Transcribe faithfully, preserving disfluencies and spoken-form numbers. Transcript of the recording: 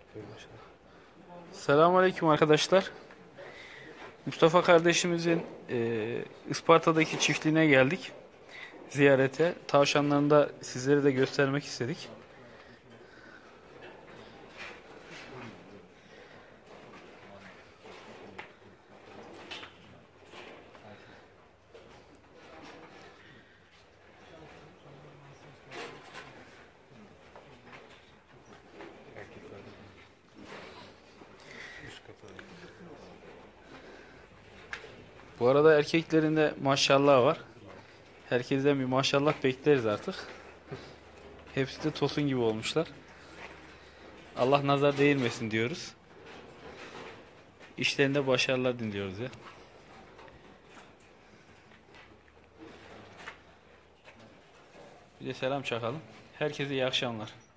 Selamünaleyküm arkadaşlar. Mustafa kardeşimizin e, Isparta'daki çiftliğine geldik ziyarete. Tavşanlarını da sizlere de göstermek istedik. Bu arada erkeklerinde maşallah var. Herkesten bir maşallah bekleriz artık. Hepsi de tosun gibi olmuşlar. Allah nazar değirmesin diyoruz. İşlerinde başarılar diliyoruz ya. Bir de selam çakalım. Herkese iyi akşamlar.